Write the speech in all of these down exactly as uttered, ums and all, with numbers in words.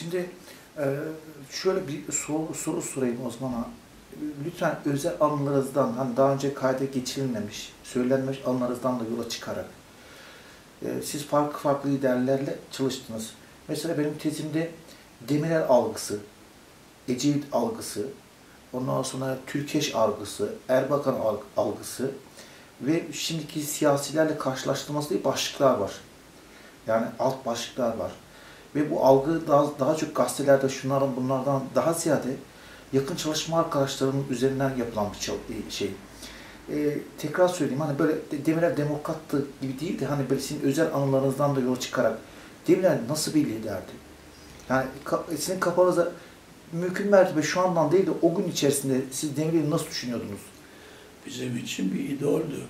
Şimdi e, şöyle bir soru, soru sorayım Osman'a. Lütfen özel anılarınızdan, hani daha önce kayda geçirilmemiş, söylenmemiş anılarınızdan da yola çıkarak. E, siz farklı farklı liderlerle çalıştınız. Mesela benim tezimde Demirel algısı, Ecevit algısı, ondan sonra Türkeş algısı, Erbakan algısı ve şimdiki siyasilerle karşılaştırması diye başlıklar var. Yani alt başlıklar var. Ve bu algı daha, daha çok gazetelerde şunlardan bunlardan daha ziyade yakın çalışma arkadaşlarımın üzerinden yapılan bir şey. Ee, tekrar söyleyeyim, hani böyle Demirel demokrattı gibi değil de hani böyle sizin özel anılarınızdan da yola çıkarak Demirel nasıl bir liderdi? Yani sizin kafanızda mümkün mertebe şu andan değil de o gün içerisinde siz Demirel'i nasıl düşünüyordunuz? Bizim için bir idoldü.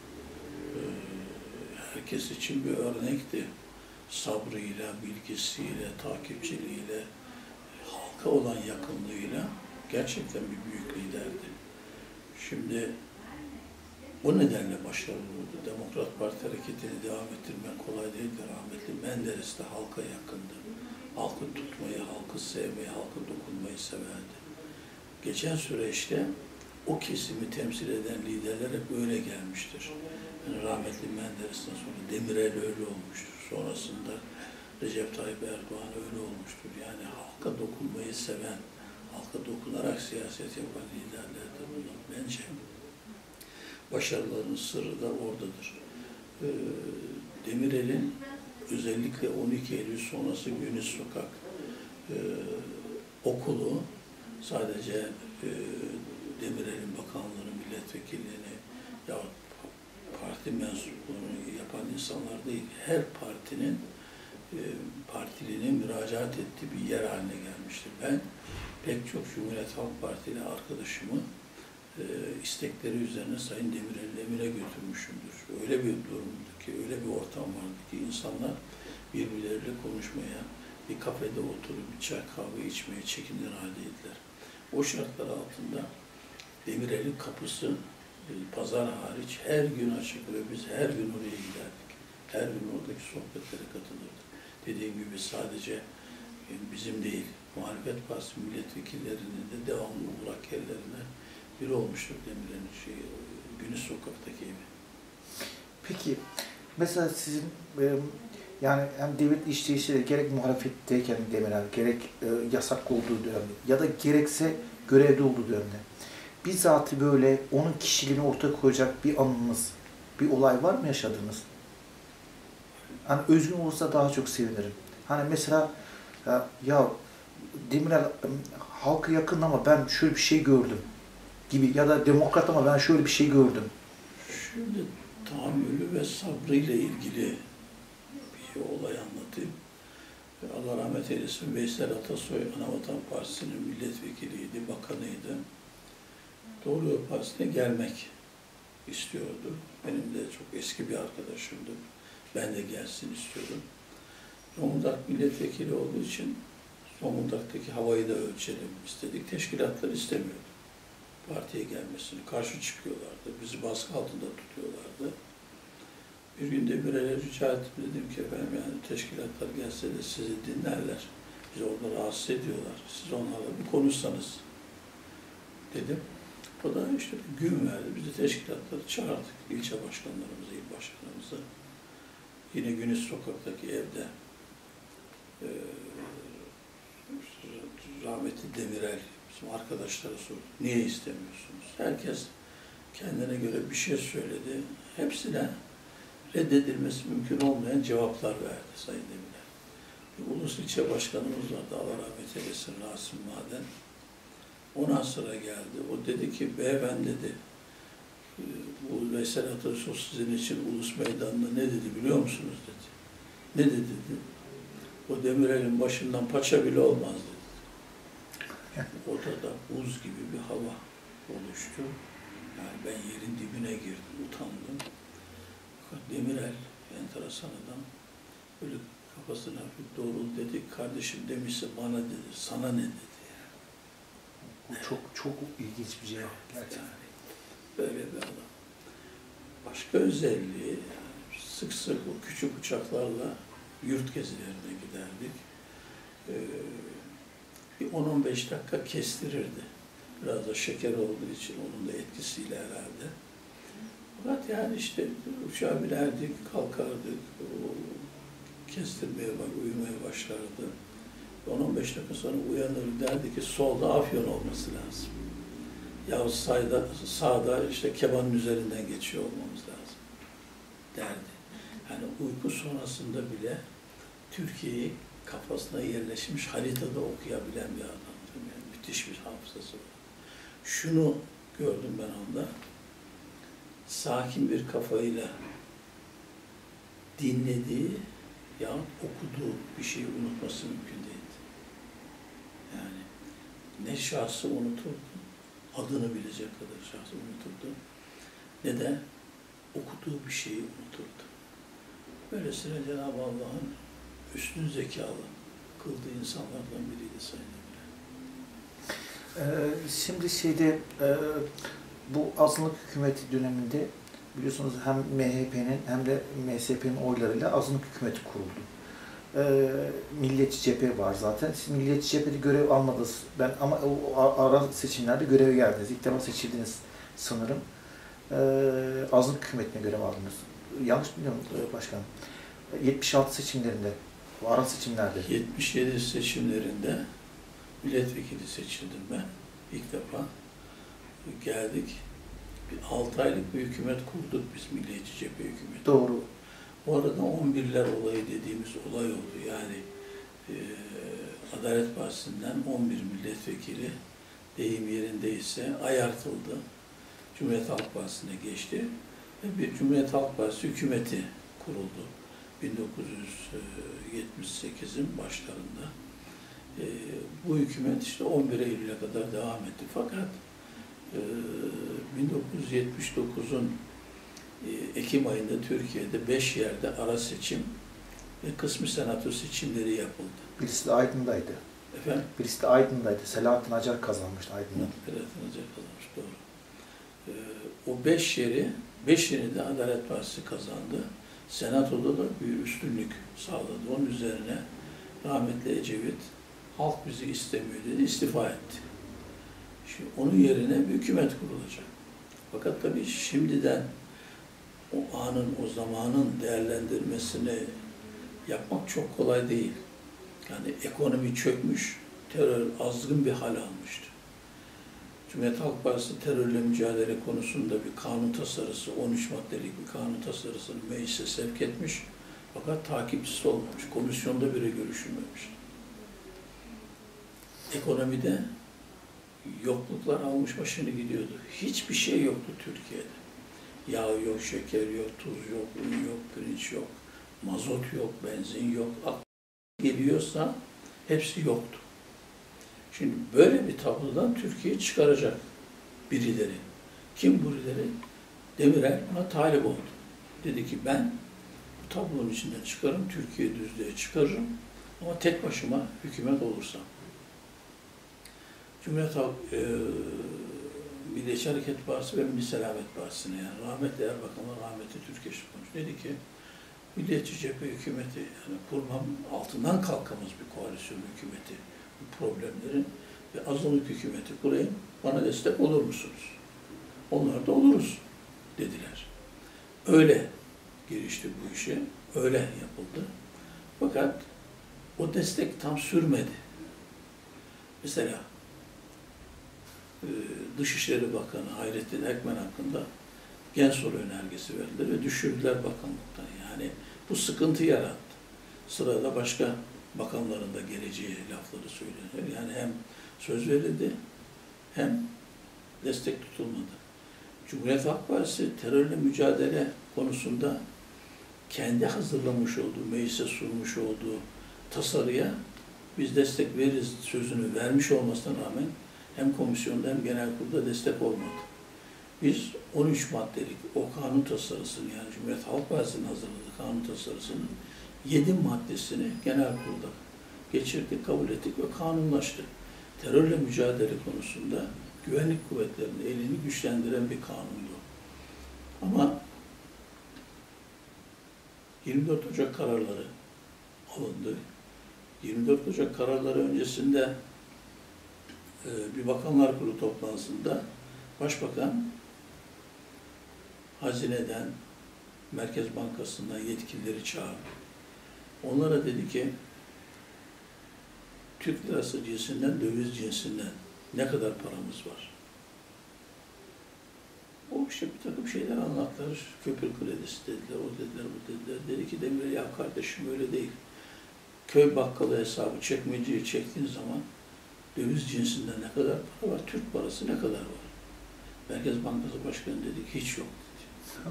Herkes için bir örnekti. Sabrıyla, bilgisiyle, takipçiliğiyle, halka olan yakınlığıyla gerçekten bir büyük liderdi. Şimdi o nedenle başarılı oldu. Demokrat Parti hareketini devam ettirmek kolay değildi. Rahmetli Menderes de halka yakındı. Halkı tutmayı, halkı sevmeyi, halkı dokunmayı severdi. Geçen süreçte o kesimi temsil eden liderler hep öyle gelmiştir. Yani rahmetli Menderes'ten sonra Demirel öyle olmuştur. Sonrasında Recep Tayyip Erdoğan öyle olmuştur. Yani halka dokunmayı seven, halka dokunarak siyaset yapan liderlerdir bunlar. Bence başarılarının sırrı da oradadır. Ee, Demirel'in özellikle on iki Eylül sonrası Güneş Sokak e, okulu sadece e, Demirel'in bakanlığını, milletvekillerini ya parti mensupluğunu yapan insanlar değil, her partinin e, partilinin müracaat ettiği bir yer haline gelmiştir. Ben pek çok Cumhuriyet Halk Partili arkadaşımı e, istekleri üzerine Sayın Demirel'in emine götürmüşümdür. Öyle bir durumdu ki, öyle bir ortam vardı ki insanlar birbirleriyle konuşmaya, bir kafede oturup bir çay kahve içmeye çekinir haldeydiler. O şartlar altında Demirel'in kapısı pazar hariç her gün açık ve biz her gün oraya giderdik. Her gün oradaki sohbetlere katılırdık. Dediğim gibi sadece bizim değil, muhalefet partisi milletvekillerinin de devamlı uğrak yerlerine biri olmuştur Demirel'in şey, Güneş Sokak'taki evi. Peki, mesela sizin e, yani hem devlet işleyişleri gerek muhalefetteyken Demirel, gerek e, yasak olduğu dönemde ya da gerekse görevde olduğu dönemde bizzat böyle onun kişiliğini ortaya koyacak bir anınız, bir olay var mı yaşadığınız? Hani özgün olursa daha çok sevinirim. Hani mesela ya, ya Demirel halka yakın ama ben şöyle bir şey gördüm gibi ya da demokrat ama ben şöyle bir şey gördüm. Şimdi tahammülü ve sabrıyla ilgili bir olay anlatayım. Allah rahmet eylesin, Veysel Atasoy Anavatan Partisi'nin milletvekiliydi, bakanıydı. Doğru Yol Partisi'ne gelmek istiyordu. Benim de çok eski bir arkadaşımdı. Ben de gelsin istiyordum. Zonguldak milletvekili olduğu için Zonguldak'taki havayı da ölçelim istedik. Teşkilatlar istemiyordu partiye gelmesini. Karşı çıkıyorlardı. Bizi baskı altında tutuyorlardı. Bir gün Demirel'e rica ettim. Dedim ki efendim yani teşkilatlar gelse de sizi dinlerler. Bizi orada rahatsız ediyorlar. Siz onlarla bir konuşsanız dedim. O da işte bir gün verdi. Biz de teşkilatları çağırdık. İlçe başkanlarımızı, il başkanımızı. Yine Güneş Sokak'taki evde e, rahmetli Demirel bizim arkadaşlara sordu. Niye istemiyorsunuz? Herkes kendine göre bir şey söyledi. Hepsine reddedilmesi mümkün olmayan cevaplar verdi Sayın Demirel. Bir ulus ilçe başkanımız vardı. Allah rahmet eylesin, Rasim Maden. Ona sıra geldi. O dedi ki, beyefendi dedi, bu Veysel Atasoy sizin için ulus meydanında ne dedi biliyor musunuz dedi. Ne dedi dedi. O Demirel'in başından paça bile olmaz dedi. Odada buz gibi bir hava oluştu. Yani ben yerin dibine girdim, utandım. Demirel, enteresan adam, böyle kafasına hafif doğruldu dedi, kardeşim demişse bana dedi, sana ne dedi. Bu çok çok ilginç bir cevap gerçekten. Yani böyle bir adam. Başka özelliği, sık sık o küçük uçaklarla yurt gezilerine giderdik. Ee, bir on on beş dakika kestirirdi. Biraz da şeker olduğu için onun da etkisiyle herhalde. Fakat yani işte uçağa binerdik, kalkardık, kestirmeye bak, uyumaya başlardı. on on beş dakika sonra uyanır, derdi ki solda Afyon olması lazım. Yahut sağda, sağda işte Keban'ın üzerinden geçiyor olmamız lazım derdi. Yani uyku sonrasında bile Türkiye'yi kafasına yerleşmiş, haritada okuyabilen bir adamdı. Yani müthiş bir hafızası var. Şunu gördüm ben onda, sakin bir kafayla dinlediği yahut okuduğu bir şeyi unutması mümkün değildi. Yani ne şahsı unuturdu, adını bilecek kadar şahsı unuturdu, ne de okuduğu bir şeyi unuturdu. Böylesine Cenab-ı Allah'ın üstün zekalı kıldığı insanlardan biriydi Sayın Demirel. Ee, şimdi şeyde e, bu azınlık hükümeti döneminde biliyorsunuz hem M H P'nin hem de M S P'nin oylarıyla azınlık hükümeti kuruldu. Ee, Milliyetçi Cephe var zaten. Siz Milliyetçi Cephe'de görev almadınız. Ben ama o ara seçimlerde göreve geldiniz. İlk defa seçildiniz sanırım. Ee, azınlık hükümetine görev aldınız. Yanlış biliyorum başkanım. yetmiş altı seçimlerinde, o ara seçimlerde. yetmiş yedi seçimlerinde milletvekili seçildim ben. İlk defa geldik. Bir altı aylık bir hükümet kurduk biz, Milliyetçi Cephe hükümeti. Doğru. Bu arada on birler olayı dediğimiz olay oldu. Yani e, Adalet Partisi'nden on bir milletvekili, deyim yerindeyse, ayartıldı. Cumhuriyet Halk Partisi'ne geçti. Ve bir Cumhuriyet Halk Partisi hükümeti kuruldu. bin dokuz yüz yetmiş sekizin başlarında. E, bu hükümet işte on bir Eylül'e kadar devam etti. Fakat e, bin dokuz yüz yetmiş dokuzun e, Ekim ayında Türkiye'de beş yerde ara seçim ve kısmi senato seçimleri yapıldı. Birisi de Aydın'daydı. Efendim? Birisi de Aydın'daydı. Selahattin Acar kazanmıştı Aydın'ı. Selahattin Acar kazanmış, doğru. E, o beş yeri, beş yeri de Adalet Partisi kazandı. Senatoda da bir üstünlük sağladı. Onun üzerine rahmetli Ecevit, halk bizi istemiyor dedi, istifa etti. Şimdi onun yerine bir hükümet kurulacak. Fakat tabii şimdiden o anın, o zamanın değerlendirmesini yapmak çok kolay değil. Yani ekonomi çökmüş, terör azgın bir hal almıştı. Cumhuriyet Halk Partisi terörle mücadele konusunda bir kanun tasarısı, on üç maddelik bir kanun tasarısını meclise sevk etmiş. Fakat takipçisi olmamış, komisyonda bile görüşülmemiş. Ekonomide yokluklar almış başını gidiyordu. Hiçbir şey yoktu Türkiye'de. Yağ yok, şeker yok, tuz yok, un yok, pirinç yok, mazot yok, benzin yok. Aklı geliyorsa hepsi yoktu. Şimdi böyle bir tablodan Türkiye'yi çıkaracak birileri. Kim bu birileri? Demirel buna talip oldu. Dedi ki ben bu tablonun içinden çıkarım, Türkiye'yi düzlüğe çıkarırım ama tek başıma hükümet olursam. Cumhuriyet Halk e, Milliyetçi Hareket Partisi ve Milli Selamet Partisi'ne, yani rahmetli Erbakan'la rahmetli Türkeş konuş. Dedi ki Milliyetçi Cephe hükümeti, yani kurmam, altından kalkamaz bir koalisyon hükümeti bu problemlerin ve azınlık hükümeti kurayım, bana destek olur musunuz? Onlar da oluruz dediler. Öyle girişti bu işe, öyle yapıldı. Fakat o destek tam sürmedi. Mesela Dışişleri Bakanı Hayrettin Ekmen hakkında Gensol önergesi verdiler ve düşürdüler bakanlıktan. Yani bu sıkıntı yarattı. Sırada başka bakanların da geleceği lafları söyleniyor. Yani hem söz verildi hem destek tutulmadı. Cumhuriyet Halk Partisi terörle mücadele konusunda kendi hazırlamış olduğu, meclise sunmuş olduğu tasarıya biz destek veririz sözünü vermiş olmasına rağmen hem komisyonda hem genel kurulda destek olmadı. Biz on üç maddelik o kanun tasarısını, yani Cumhuriyet Halk Partisi'nin hazırladığı kanun tasarısının yedi maddesini genel kurulda geçirdik, kabul ettik ve kanunlaştı. Terörle mücadele konusunda güvenlik kuvvetlerinin elini güçlendiren bir kanundu. Ama yirmi dört Ocak kararları alındı. yirmi dört Ocak kararları öncesinde e, bir bakanlar kurulu toplantısında Başbakan Hazine'den, Merkez Bankası'ndan yetkilileri çağırdı. Onlara dedi ki, Türk lirası cinsinden, döviz cinsinden ne kadar paramız var? O işte bir takım şeyler anlattılar. Köprü kredisi dediler, o dediler, bu dediler. Dedi ki Demirel, ya kardeşim öyle değil. Köy bakkalı hesabı çekmeceyi çektiğin zaman döviz cinsinden ne kadar para var, Türk parası ne kadar var? Merkez Bankası Başkanı dedi ki hiç yok dedi.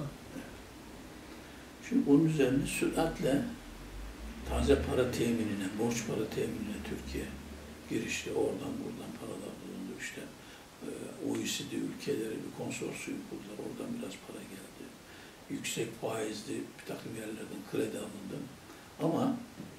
Şimdi bunun üzerine süratle taze para teminine, borç para teminine Türkiye girişti. Oradan buradan paralar bulundu işte. O E C D ülkeleri bir konsorsiyum kurdular. Oradan biraz para geldi. Yüksek faizli bir takım yerlerden kredi alındı. Ama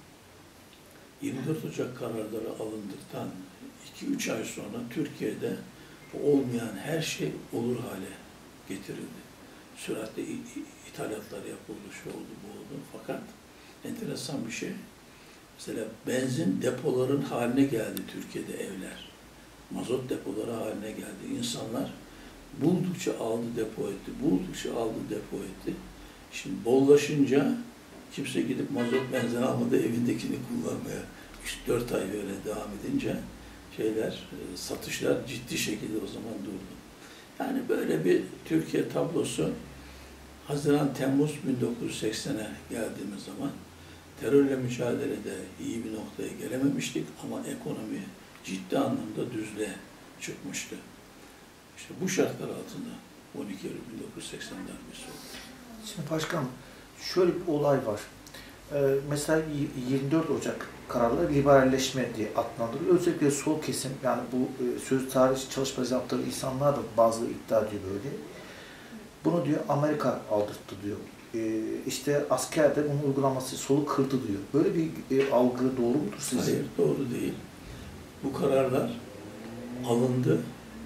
yirmi dört Ocak kararları alındıktan iki üç ay sonra Türkiye'de olmayan her şey olur hale getirildi. Süratle ithalatlar yapıldı, şu oldu, bu oldu. Fakat enteresan bir şey, mesela benzin depoların haline geldi Türkiye'de evler. Mazot depoları haline geldi. İnsanlar buldukça aldı, depo etti, buldukça aldı, depo etti. Şimdi bollaşınca kimse gidip mazot benzin almadı, evindekini kullanmaya üç dört ay böyle devam edince şeyler, satışlar ciddi şekilde o zaman durdu. Yani böyle bir Türkiye tablosu. Haziran-Temmuz bin dokuz yüz seksene geldiğimiz zaman terörle mücadelede iyi bir noktaya gelememiştik ama ekonomi ciddi anlamda düzlüğe çıkmıştı. İşte bu şartlar altında on iki Eylül bin dokuz yüz seksen darbesi oldu. Şimdi başkanım, şöyle bir olay var. Ee, mesela yirmi dört Ocak kararları liberalleşme diye adlandırılıyor. Özellikle sol kesim, yani bu e, söz tarih çalışması yaptığı insanlar da bazı iddia ediyor böyle. Bunu diyor Amerika aldırttı diyor. Ee, işte asker de bunun uygulaması solu kırdı diyor. Böyle bir e, algı doğru mudur sizce? Hayır, doğru değil. Bu kararlar alındı,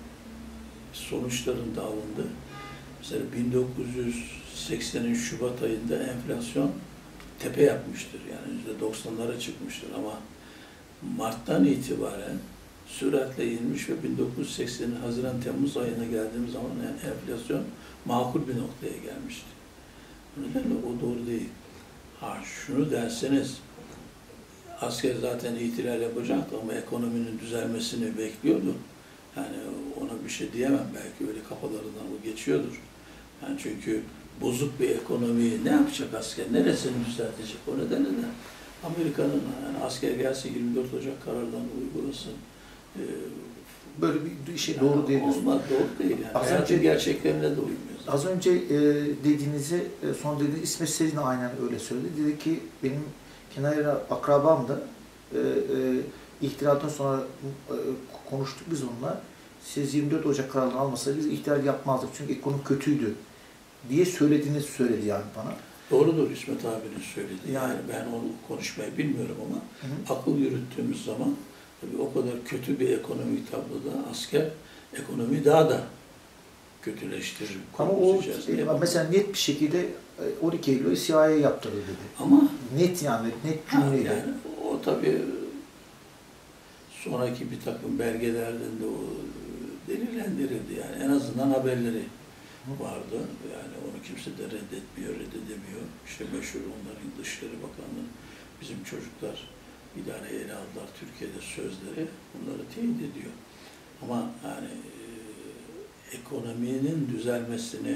sonuçlarında alındı. Mesela bin dokuz yüz seksenin Şubat ayında enflasyon tepe yapmıştır. Yani yüzde doksanlara çıkmıştır ama Mart'tan itibaren süratle inmiş ve bin dokuz yüz seksenin Haziran-Temmuz ayına geldiğimiz zaman enflasyon makul bir noktaya gelmişti. O nedenle o doğru değil. Ha şunu derseniz, asker zaten ihtilal yapacaktı ama ekonominin düzelmesini bekliyordu. Yani ona bir şey diyemem, belki öyle kafalarından o geçiyordur. Yani çünkü bozuk bir ekonomiyi ne yapacak asker, neresini düzeltecek? O nedenle de Amerika'nın yani asker gelse yirmi dört Ocak kararlarını uygulasın. Ee, Böyle bir şey yani doğru değil. Olmaz, doğru değil. Yani. Az önce gerçeklerine de uymuyor. Az önce e, dediğinizi, e, son dediğiniz İsmet Sezgin aynen öyle söyledi. Dedi ki benim kenara akrabam da e, e, ihtilalden sonra e, konuştuk biz onunla. Siz yirmi dört Ocak kararını almasaydınız ihtilal yapmazdık çünkü ekonomi kötüydü diye söylediğinizi söyledi yani bana. Doğrudur İsmet abinin söylediği. Yani, yani ben onu konuşmayı bilmiyorum ama hı. akıl yürüttüğümüz zaman tabii o kadar kötü bir ekonomik tabloda asker ekonomiyi daha da kötüleştirir. Ama o e, mesela net bir şekilde on iki Eylül'ü C I A yaptırdı dedi. Ama net yani net cümleyle. Yani o tabii sonraki bir takım belgelerden de o delillendirildi. Yani en azından haberleri vardı. Yani onu kimse de reddetmiyor, reddedemiyor. İşte meşhur onların Dışişleri Bakanlığı, bizim çocuklar idareyi ele aldılar Türkiye'de sözleri, bunları teyit ediyor. Ama yani e, ekonominin düzelmesini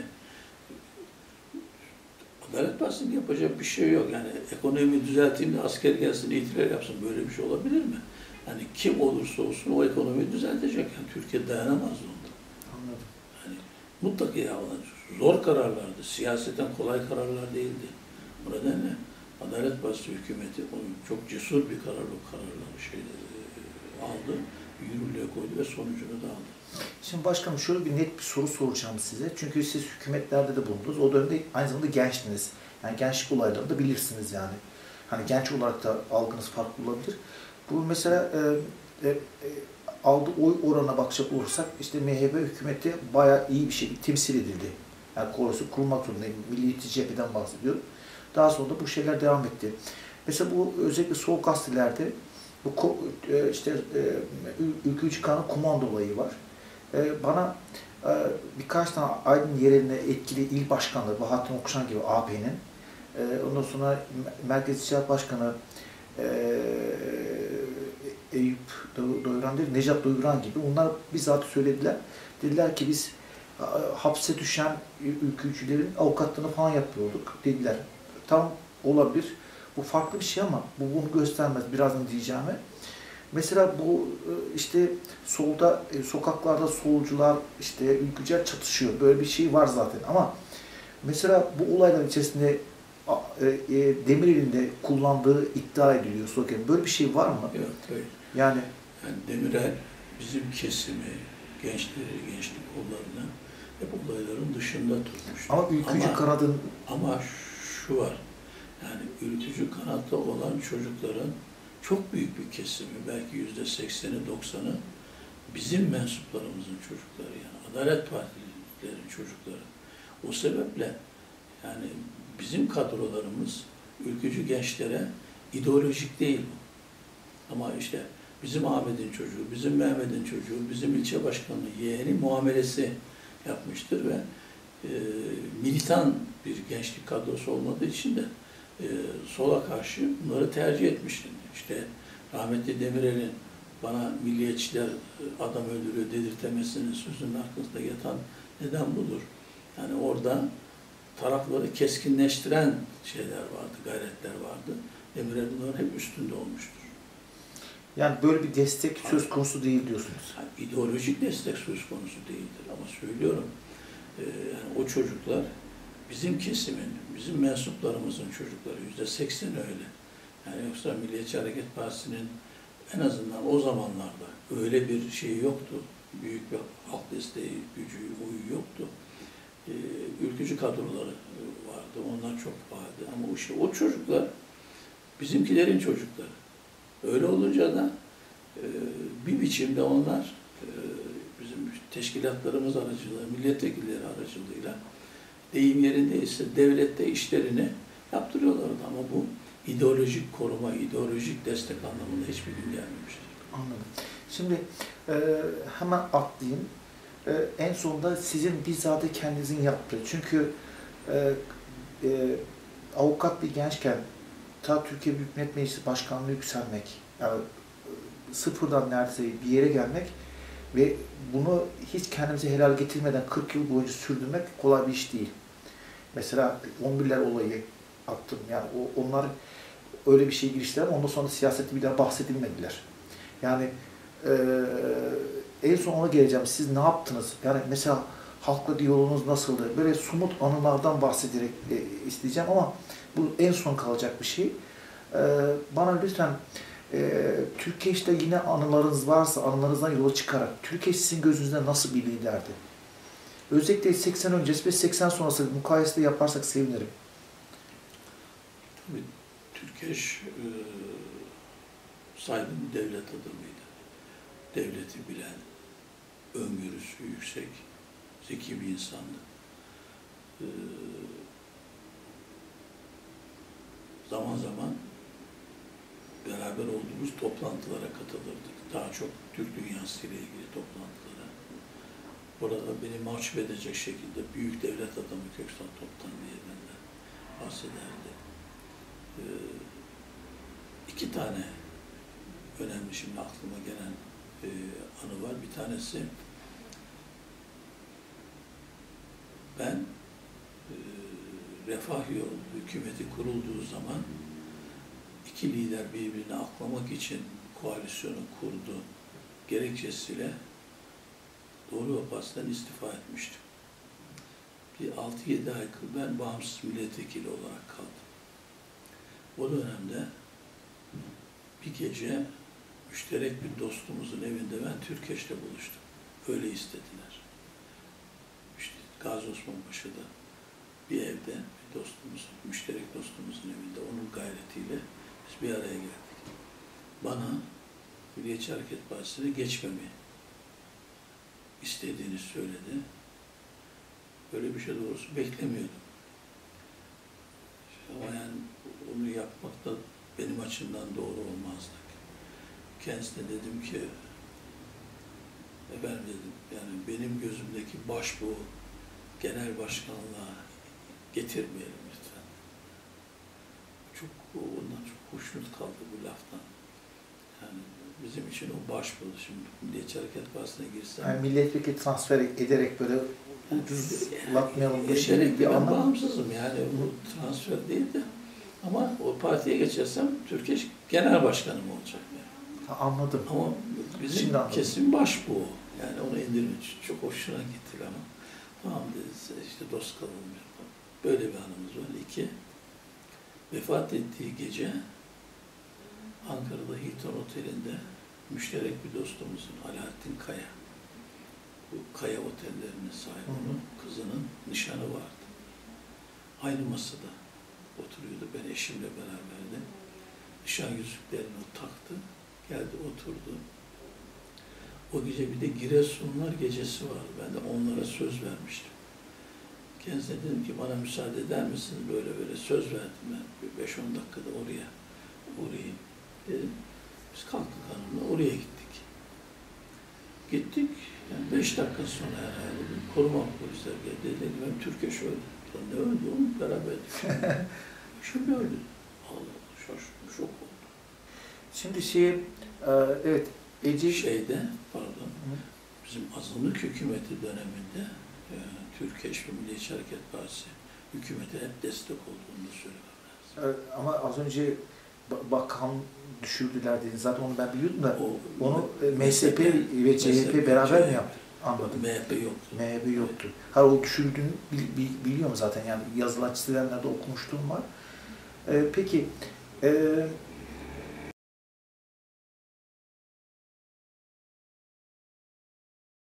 Adalet Partisi'nin yapacak bir şey yok. Yani ekonomiyi düzelteyim de asker gelsin, ihtilal yapsın. Böyle bir şey olabilir mi? Yani kim olursa olsun o ekonomiyi düzeltecek. Yani Türkiye dayanamaz onda. Anladım. Yani mutlaka ya, zor kararlardı. Siyaseten kolay kararlar değildi. O nedenle Adalet Partisi hükümeti çok cesur bir kararla kararları şey, aldı, yürürlüğe koydu ve sonucunu da aldı. Şimdi başkanım şöyle bir net bir soru soracağım size. Çünkü siz hükümetlerde de bulundunuz. O dönemde aynı zamanda gençtiniz. Yani gençlik olaylarını da bilirsiniz yani. Hani genç olarak da algınız farklı olabilir. Bu mesela e, e, aldığı oy oranına bakacak olursak işte M H P hükümeti bayağı iyi bir şekilde temsil edildi. Yani koalisyonu kurmak zorundayım. Milliyetçi cepheden bahsediyorum. Daha sonra da bu şeyler devam etti. Mesela bu özellikle sol gazetelerde Bu ko- e, işte e, Ül- Ülkücü Kanı komando olayı var. E, bana e, birkaç tane Aydın yerine etkili il başkanı Bahattin Okşan gibi A P'nin, e, ondan sonra Me- Merkez İstişare Başkanı e, Eyüp Do- Doyuran değil, Necat Doyuran gibi onlar bizzat söylediler. Dediler ki biz e, hapse düşen ülkücülerin avukatlığını falan yapıyorduk dediler. Tam olabilir. Bu farklı bir şey ama bu bunu göstermez. Birazdan diyeceğimi. Mesela bu e, işte solda, e, sokaklarda solcular, işte ülkücüler çatışıyor. Böyle bir şey var zaten ama mesela bu olayların içerisinde a- e, e, Demirel'in de kullandığı iddia ediliyor slogan. Böyle bir şey var mı? Yok, hayır. Yani Yani Demirel bizim kesimi, gençleri, gençlik kollarını hep olayların dışında tutmuştu. ama ülkücü Ama, kanadın ama şu var, yani ülkücü kanatta olan çocukların çok büyük bir kesimi, belki yüzde sekseni, doksanı bizim mensuplarımızın çocukları, yani Adalet Partililerin çocukları. O sebeple yani bizim kadrolarımız ülkücü gençlere ideolojik değil bu. Ama işte bizim Ahmet'in çocuğu, bizim Mehmet'in çocuğu, bizim ilçe başkanı yeğeni muamelesi yapmıştır ve e, militan bir gençlik kadrosu olmadığı için de e, sola karşı bunları tercih etmiştir. İşte rahmetli Demirel'in bana milliyetçiler adam öldürüyor dedirtemesinin sözünün arkasında yatan neden budur. Yani orada tarafları keskinleştiren şeyler vardı, gayretler vardı. Demirel bunların hep üstünde olmuştur. yani böyle bir destek söz konusu değil diyorsunuz. Yani ideolojik destek söz konusu değildir ama söylüyorum, e, yani o çocuklar bizim kesimin, bizim mensuplarımızın çocukları, yüzde seksen öyle. Yani yoksa Milliyetçi Hareket Partisi'nin en azından o zamanlarda öyle bir şey yoktu. Büyük bir halk desteği, gücü, oyu yoktu. E, ülkücü kadroları vardı, onlar çok vardı. Ama işte o çocuklar bizimkilerin çocukları. Öyle olunca da e, bir biçimde onlar e, bizim teşkilatlarımız aracılığıyla, milletvekilleri aracılığıyla deyim yerindeyse devlette işlerini yaptırıyorlardı ama bu ideolojik koruma, ideolojik destek anlamında hiçbir gün gelmemiştir. Anladım. Şimdi e, hemen atlayayım. E, en sonunda sizin bizzat kendinizin yaptığı. Çünkü e, e, avukat bir gençken ta Türkiye Büyük Millet Meclisi Başkanlığı yükselmek, yani e, sıfırdan neredeyse bir yere gelmek ve bunu hiç kendimize helal getirmeden kırk yıl boyunca sürdürmek kolay bir iş değil. Mesela on birler olayı attım. Yani o, onlar öyle bir şey giriştiler ama ondan sonra siyasette bir daha bahsedilmediler. Yani e, en son ona geleceğim. Siz ne yaptınız? Yani mesela halkla diyaloğunuz nasıldı? Böyle somut anılardan bahsederek e, isteyeceğim ama bu en son kalacak bir şey. E, bana lütfen e, Türkiye işte yine anılarınız varsa anılarınızdan yola çıkarak Türkiye sizin gözünüzde nasıl bir liderdi? Özellikle seksen öncesi ve seksen sonrası mukayese yaparsak sevinirim. Tabii Türkeş e, saygın bir devlet adamıydı. Devleti bilen, öngörüsü yüksek, zeki bir insandı. E, zaman zaman beraber olduğumuz toplantılara katılırdık. Daha çok Türk dünyası ile ilgili toplantılara. Burada beni mahcup edecek şekilde büyük devlet adamı Köksal Toptan diye benden bahsederdi. Ee, iki tane önemli şimdi aklıma gelen e, anı var. Bir tanesi ben e, Refah Yolu hükümeti kurulduğu zaman iki lider birbirini aklamak için koalisyonu kurdu gerekçesiyle Doğru Yol Partisi'nden istifa etmiştim. Bir altı yedi ay ben bağımsız milletvekili olarak kaldım. O dönemde bir gece müşterek bir dostumuzun evinde ben Türkeş'le buluştum. Öyle istediler. İşte Gazi Osman Paşa'da bir evde bir dostumuz, müşterek dostumuzun evinde onun gayretiyle biz bir araya geldik. Bana Milliyetçi Hareket Partisi'ne geçmemi istediğini söyledi. Böyle bir şey doğrusu beklemiyordum. Ama yani onu yapmak da benim açımdan doğru olmazdı. kendisine dedim ki, efendim dedim, yani benim gözümdeki başbuğ genel başkanlığa getirmeyelim lütfen. Çok, ondan çok hoşnut kaldı bu laftan. Yani bizim için o başbuğ. Şimdi Milliyetçi Hareket Partisi'ne girsem... Yani milletvekili transfer ederek böyle ucuzlatmayalım diye şey Ederek bir ben anlam. bağımsızım yani bu transfer değil de. Ama o partiye geçersem Türkiye Genel Başkanım olacak yani. Ha, anladım. Ama bizim Şimdi anladım. kesin başbuğ. Yani onu indirmek çok hoşuna gitti ama. Tamam dedi, işte dost kalalım. Böyle bir anımız var. İki, vefat ettiği gece Ankara'da Hilton Oteli'nde müşterek bir dostumuzun Alaaddin Kaya, bu Kaya Otellerinin sahibinin kızının nişanı vardı. Aynı masada oturuyordu. Ben eşimle beraberdim. Nişan yüzüklerini o taktı. Geldi oturdu. O gece bir de Giresunlar gecesi vardı. Ben de onlara söz vermiştim. Kendisine dedim ki bana müsaade eder misiniz? Böyle böyle söz verdim ben. beş on dakikada oraya uğrayayım dedim. Biz kalktık hanımla oraya gittik. Gittik. Yani beş dakika sonra herhalde bir koruma polisler geldi. Dedim ben Türkeş öldü. Ne öldü oğlum? Beraberdik. Şimdi öldü. Allah şaşırdım, şok oldu. Şimdi şey, evet, Ece... Şeyde, pardon, bizim azınlık hükümeti döneminde e, Türkeş ve Milliyetçi Hareket Partisi hükümete hep destek olduğunu söylemem lazım. Ama az önce bakan düşürdüler dediniz. Zaten onu ben biliyordum da O, onu M S P ve C H P beraber mi yaptı? Anladım. M H P yoktu. M H P yoktu. Ha o düşürdüğünü bil, bil, biliyorum zaten yani yazılı açılarında okumuşluğum var. Ee, peki, e,